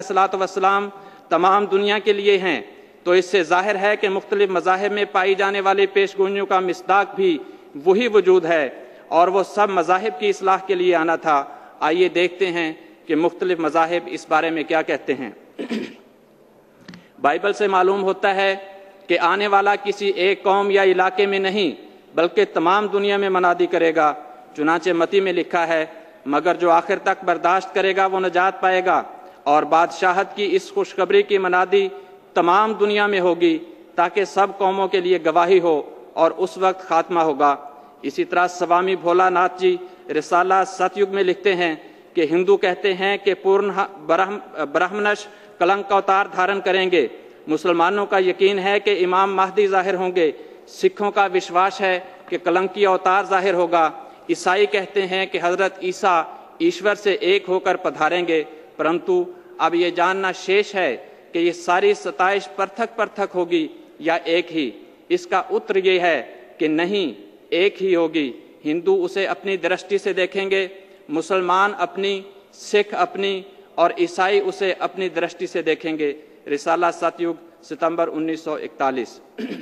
सलातो वस्सलाम तमाम दुनिया के लिए हैं, तो इससे जाहिर है कि मुख्तलिफ मज़ाहिब में पाई जाने वाली पेशगोइयों का मिस्दाक भी वही वजूद है और वो सब मज़ाहिब की इस्लाह के लिए आना था। आइए देखते हैं कि मुख्तलिफ मज़ाहिब इस बारे में क्या कहते हैं। बाइबल से मालूम होता है कि आने वाला किसी एक कौम या इलाके में नहीं बल्कि तमाम दुनिया में मनादी करेगा। चुनाचे मती में लिखा है, मगर जो आखिर तक बर्दाश्त करेगा वो नजात पाएगा। और बादशाहत की इस खुशखबरी की मनादी तमाम दुनिया में होगी ताकि सब कौमों के लिए गवाही हो और उस वक्त खात्मा होगा। इसी तरह स्वामी भोलानाथ जी रिसाला सतयुग में लिखते हैं कि हिंदू कहते हैं कि पूर्ण ब्रह्मनश कलंक का अवतार धारण करेंगे। मुसलमानों का यकीन है कि इमाम महदी जाहिर होंगे। सिखों का विश्वास है कि कलंकी अवतार जाहिर होगा। ईसाई कहते हैं कि हजरत ईसा ईश्वर से एक होकर पधारेंगे। परंतु अब ये जानना शेष है कि ये सारी सताइश पृथक पृथक होगी या एक ही। इसका उत्तर ये है कि नहीं, एक ही होगी। हिंदू उसे अपनी दृष्टि से देखेंगे, मुसलमान अपनी, सिख अपनी और ईसाई उसे अपनी दृष्टि से देखेंगे। रिसाला सतयुग सितंबर 1941।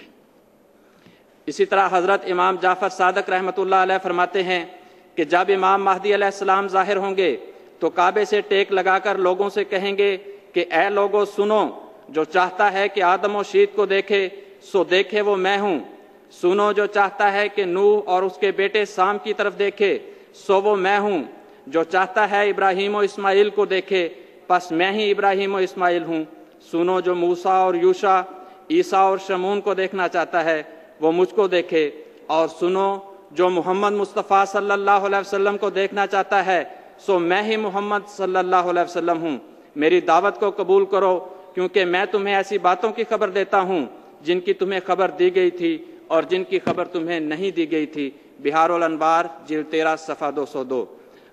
इसी तरह हजरत इमाम जाफर सादक रहमतुल्लाह अलैह फरमाते हैं कि जब इमाम महदी अलैहिस्सलाम जाहिर होंगे तो काबे से टेक लगाकर लोगों से कहेंगे कि ऐ लोगों सुनो, जो चाहता है कि आदम और शीत को देखे सो देखे वो मैं हूँ। सुनो, जो चाहता है कि नूह और उसके बेटे साम की तरफ देखे सो वो मैं हूँ। जो चाहता है इब्राहीम और इस्माइल को देखे बस मैं ही इब्राहीम और इस्माइल हूँ। सुनो, जो मूसा और यूशा, ईसा और शमून को देखना चाहता है वो मुझको देखे। और सुनो, जो मोहम्मद मुस्तफ़ा सल्लल्लाहु अलैहि वसल्लम को देखना चाहता है सो मैं ही मोहम्मद सल्लल्लाहु अलैहि वसल्लम हूँ। मेरी दावत को कबूल करो, क्योंकि मैं तुम्हें ऐसी बातों की खबर देता हूँ जिनकी तुम्हें खबर दी गई थी और जिनकी खबर तुम्हें नहीं दी गई थी। बिहारुल अनवार जिल्द 13 सफ़ा 202।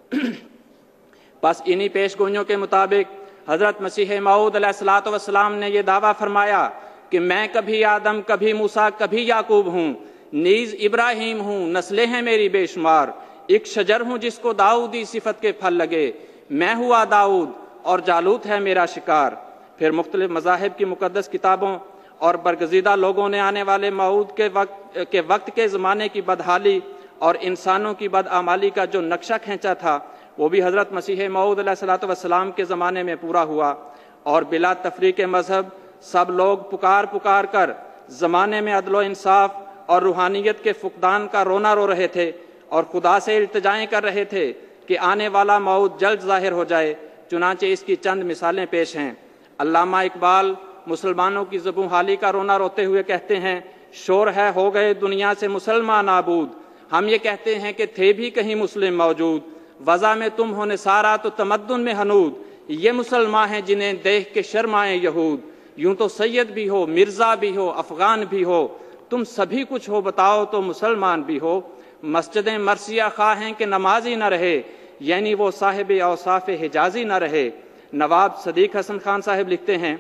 बस इन्हीं पेशगोइयों के मुताबिक हजरत मसीह मऊद अलैहिस्सलातु वस्सलाम ने यह दावा फरमाया कि मैं कभी आदम, कभी मूसा, कभी याकूब हूँ, नीज इब्राहिम हूँ, नस्लें हैं मेरी बेशुमार। एक शजर हूँ जिसको दाऊदी सिफत के फल लगे, मैं हुआ दाऊद और जालूत है मेरा शिकार। फिर मुख्तलिफ मज़ाहिब की मुक़द्दस किताबों और बरगज़ीदा लोगों ने आने वाले मऊद के वक्त के ज़माने की बदहाली और इंसानों की बदआमाली का जो नक्शा खींचा था वो भी हज़रत मसीह मऊद अलैहिस्सलातु वस्सलाम के ज़माने में पूरा हुआ। और बिला तफरीक़ मज़हब सब लोग पुकार पुकार कर ज़माने में अदल व इंसाफ और रूहानियत के फुक़दान का रोना रो रहे थे और खुदा से इल्तिजाएं कर रहे थे कि आने वाला मऊद जल्द ज़ाहिर हो जाए। चुनांचे इसकी चंद मिसालें पेश हैं। अल्लामा इकबाल मुसलमानों की ज़ुबान हाली का रोना रोते हुए कहते हैं, शोर है हो गए दुनिया से मुसलमान नाबूद। हम ये कहते हैं कि थे भी कहीं मुस्लिम मौजूद, वज़ा में तुम हो निसारा तो तमद्दुन में हनूद। ये मुसलमान हैं जिन्हें देख के शर्माए यहूद। यूं तो सैयद भी हो, मिर्ज़ा भी हो, अफ़गान भी हो, तुम सभी कुछ हो बताओ तो मुसलमान भी हो। मस्जिद मरसिया खा हैं कि नमाजी न रहे, यानी वो साहिब औसाफ हिजाजी न रहे। नवाब सदीक हसन खान साहब लिखते हैं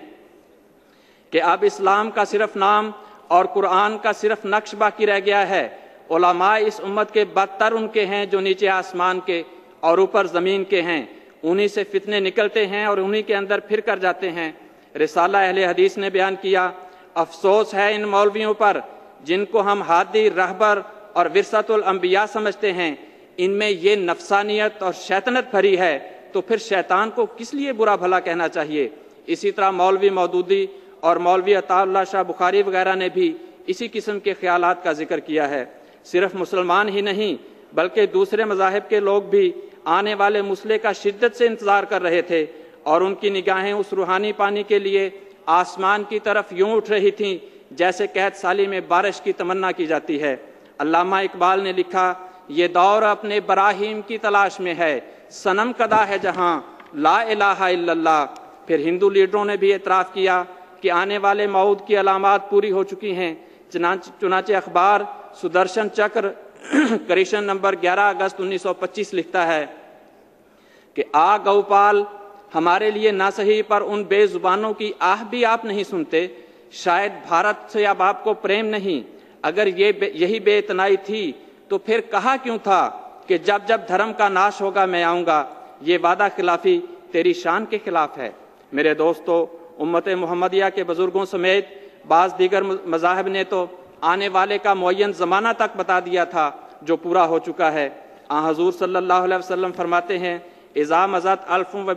कि अब इस्लाम का सिर्फ नाम और कुरान का सिर्फ नक्श बाकी रह गया है। उलमा इस उम्मत के बदतर उनके हैं जो नीचे आसमान के और ऊपर ज़मीन के हैं। उन्हीं से फितने निकलते हैं और उन्हीं के अंदर फिर कर जाते हैं। रिसाला अहले हदीस ने बयान किया, अफसोस है इन मौलवियों पर जिनको हम हादी, रहबर और विरसतुल अंबिया समझते हैं। इनमें ये नफसानियत और शैतानत भरी है, तो फिर शैतान को किस लिए बुरा भला कहना चाहिए। इसी तरह मौलवी मौदूदी और मौलवी अताउल्लाह शाह बुखारी वगैरह ने भी इसी किस्म के ख्यालात का जिक्र किया है। सिर्फ मुसलमान ही नहीं बल्कि दूसरे मज़ाहिब के लोग भी आने वाले मुसले का शिद्दत से इंतज़ार कर रहे थे और उनकी निगाहें उस रूहानी पानी के लिए आसमान की तरफ यूं उठ रही थीं जैसे कहत साली में बारिश की तमन्ना की जाती है। अल्लामा इकबाल ने लिखा, ये दौर अपने बराहीम की तलाश में है, सनम कदा है जहां ला इलाहा इल्लल्लाह। फिर हिंदू लीडरों ने भी एतराफ़ किया कि आने वाले मऊद की अलामात पूरी हो चुकी हैं। चुनाचे अखबार सुदर्शन चक्र करीशन नंबर 11 अगस्त 1925 लिखता है कि आ गौपाल, हमारे लिए ना सही पर उन बेजुबानों की आह भी आप नहीं सुनते। शायद भारत से अब आपको प्रेम नहीं। अगर यही बेइतनाई थी तो फिर कहा क्यों था कि जब जब धर्म का नाश होगा मैं आऊंगा। ये वादा खिलाफी तेरी शान के खिलाफ है। میرے دوستو، امت محمدیہ کے بزرگوں سمیت بعض دیگر مذاہب نے تو آنے والے کا معین زمانہ تک بتا دیا تھا جو پورا ہو چکا ہے۔ حضور صلی اللہ علیہ وسلم فرماتے ہیں اذا مضت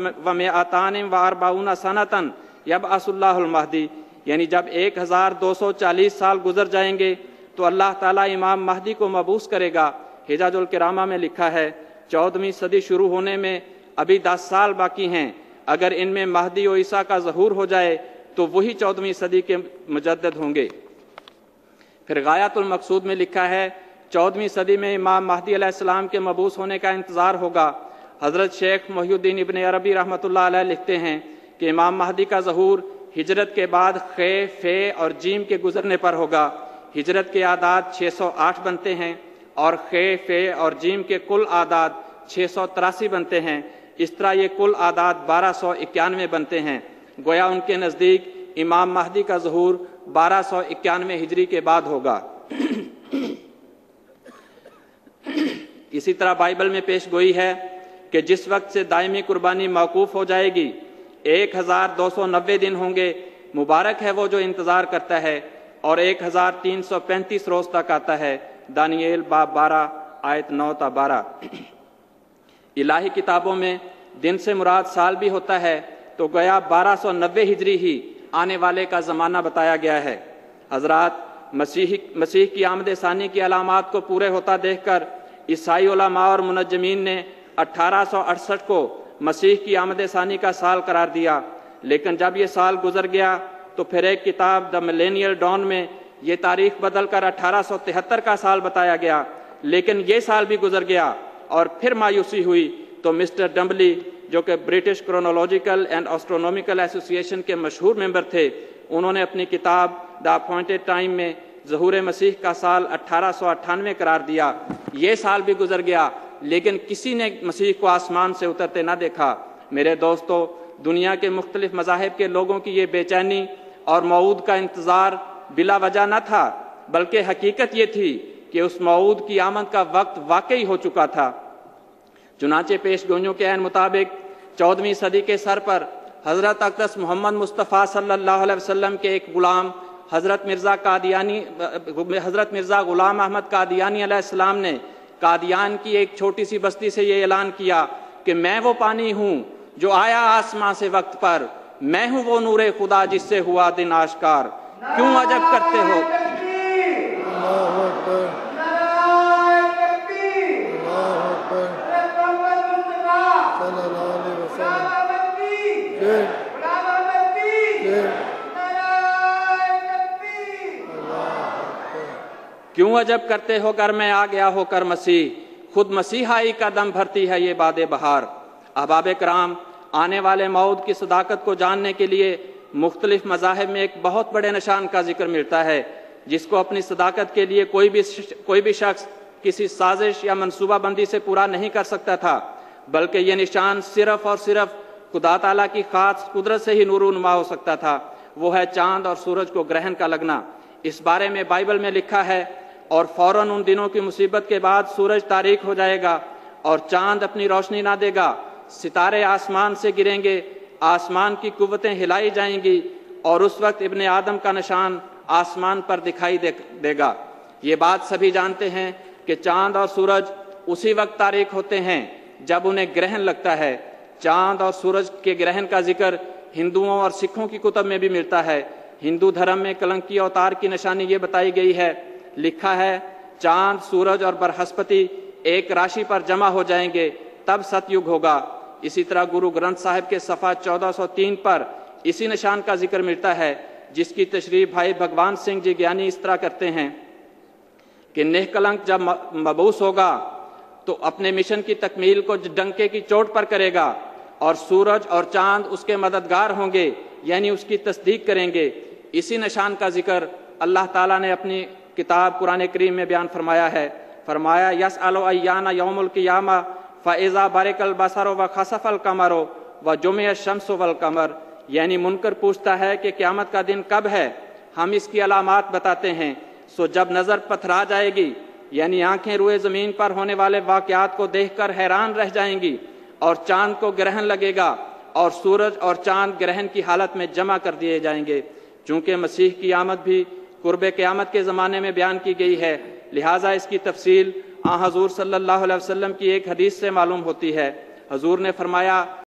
1240 سنۃ یبعث اللہ المہدی، یعنی جب 1240 سال گزر جائیں گے تو اللہ تعالیٰ امام مہدی کو مبعوث کرے گا۔ حجاج الکرامہ میں لکھا ہے 14ویں صدی شروع ہونے میں ابھی 10 سال باقی ہیں، اگر ان میں مہدی و عیسیٰ کا ظہور ہو جائے تو وہی 14ویں صدی کے مجدد ہوں گے۔ پھر غایۃ المقصود میں لکھا ہے 14ویں صدی میں امام مہدی علیہ السلام کے مبعوث ہونے کا انتظار ہوگا۔ حضرت شیخ محی الدین ابن عربی رحمۃ اللہ علیہ لکھتے ہیں کہ امام مہدی کا ظہور ہجرت کے بعد خ، ف اور جیم کے گزرنے پر ہوگا۔ ہجرت کے اعداد 608 بنتے ہیں اور خ، ف اور جیم کے کل اعداد 683 بنتے ہیں۔ اس طرح یہ کل اعداد 1291 بنتے ہیں۔ گویا ان کے نزدیک امام مہدی کا ظہور 1291 ہجری کے بعد ہوگا۔ اسی طرح بائبل میں پیش گوئی ہے کہ جس وقت سے دائمی قربانی موقوف ہو جائے گی 1290 دن ہوں گے، مبارک ہے وہ جو انتظار کرتا ہے، اور 1335 روز تک آتا ہے۔ دانییل باب 12 آیت 9 تا 12۔ الہی کتابوں میں دن سے مراد سال بھی ہوتا ہے، تو گویا 1290 ہجری ہی آنے والے کا زمانہ بتایا گیا ہے۔ حضرات، مسیح کی آمد ثانی کی علامات کو پورے ہوتا دیکھ کر عیسائی علماء اور منجمین نے 1868 کو مسیح کی آمد ثانی کا سال قرار دیا، لیکن جب یہ سال گزر گیا تو پھر ایک کتاب دا ملینیل ڈان میں یہ تاریخ بدل کر 1873 کا سال بتایا گیا، لیکن یہ سال بھی گزر گیا اور پھر مایوسی ہوئی تو مسٹر ڈمبلی جو کہ برٹش کرونالوجیکل اینڈ ایسٹرونومیکل ایسوسی ایشن کے مشہور ممبر تھے، انہوں نے اپنی کتاب دا اپوائنٹڈ ٹائم میں ظہور مسیح کا سال 1898 قرار دیا۔ یہ سال بھی گزر گیا لیکن کسی نے مسیح کو آسمان سے اترتے نہ دیکھا۔ میرے دوستو، دنیا کے مختلف مذاہب کے لوگوں کی یہ بے چینی اور موعود کا انتظار بلا وجہ نہ تھا، بلکہ حقیقت یہ تھی کہ اس موعود کی آمد کا وقت واقعی ہو چکا تھا۔ چنانچہ پیش گوئیوں کے عین مطابق 14ویں صدی کے سر پر حضرت اقدس محمد مصطفیٰ صلی اللہ علیہ وسلم کے ایک غلام حضرت مرزا غلام احمد قادیانی علیہ السلام نے قادیان کی ایک چھوٹی سی بستی سے یہ اعلان کیا کہ میں وہ پانی ہوں جو آیا آسمان سے وقت پر، میں ہوں وہ نور خدا جس سے ہوا دن آشکار، کیوں عجب کرتے ہو۔ کیوں عجب کرتے ہو گر میں آ گیا ہو کر مسیح، خود مسیحائی کا دم بھرتی ہے یہ باد بہار۔ احباب کرام، آنے والے موعود کی صداقت کو جاننے کے لیے مختلف مذاہب میں ایک بہت بڑے نشان کا ذکر ملتا ہے، جس کو اپنی صداقت کے لیے کوئی بھی شخص کسی سازش یا منصوبہ بندی سے پورا نہیں کر سکتا تھا، بلکہ یہ نشان صرف اور صرف خدا تعالیٰ کی خاص قدرت سے ہی نورونما ہو سکتا تھا۔ وہ ہے چاند اور سورج کو گرہن کا لگنا۔ اس بارے میں بائبل میں لکھا ہے، اور فوراً ان دنوں کی مصیبت کے بعد سورج تاریک ہو جائے گا اور چاند اپنی روشنی نہ دے گا، ستارے آسمان سے گریں گے، آسمان کی قوتیں ہلائی جائیں گی، اور اس وقت ابن آدم کا نشان آسمان پر دکھائی دے گا۔ یہ بات سبھی جانتے ہیں کہ چاند اور سورج اسی وقت تاریک ہوتے ہیں جب انہیں گرہن لگتا ہے۔ چاند اور سورج کے گرہن کا ذکر ہندوؤں اور سکھوں کی کتب میں بھی ملتا ہے۔ ہندو دھرم میں کلنکی اوتار کی نشانی یہ بتائی گئی ہے، لکھا ہے چاند، سورج اور برہسپتی ایک راشی پر جمع ہو جائیں گے تب ست یگ ہوگا۔ اسی طرح گرو گرنتھ صاحب کے صفحہ 1403 پر اسی نشان کا ذکر ملتا ہے، جس کی تشریح بھائی بھگوان سنگھ جی گیانی اس طرح کرتے ہیں کہ نہ کلنک جب مبعوث ہوگا تو اپنے مشن کی تکمیل کو ڈنکے کی چوٹ پر کرے گا، اور سورج اور چاند اس کے مددگار ہوں گے، یعنی اس کی تصدیق کریں گے۔ اسی نشان کا ذکر اللہ تعالیٰ نے اپنی کتاب قرآن کریم میں بیان فرمایا ہے۔ فرمایا یسألو ایان یوم القیامہ فاذا برق البصر وخسف القمر وجمع الشمس والقمر، یعنی منکر پوچھتا ہے کہ قیامت کا دن کب ہے، ہم اس کی علامات بتاتے ہیں، سو جب نظر پتھرا جائے گی، یعنی آنکھیں روئے زمین پر ہونے والے واقعات کو دیکھ کر حیران رہ جائیں گی، اور چاند کو گرہن لگے گا اور سورج اور چاند گرہن کی حالت میں جمع کر دیے جائیں گے۔ چونکہ مسیح کی آمد بھی قرب قیامت کے زمانے میں بیان کی گئی ہے، لہٰذا اس کی تفصیل حضور صلی اللہ علیہ وسلم کی ایک حدیث سے معلوم ہوتی ہے۔ حضور نے فرمایا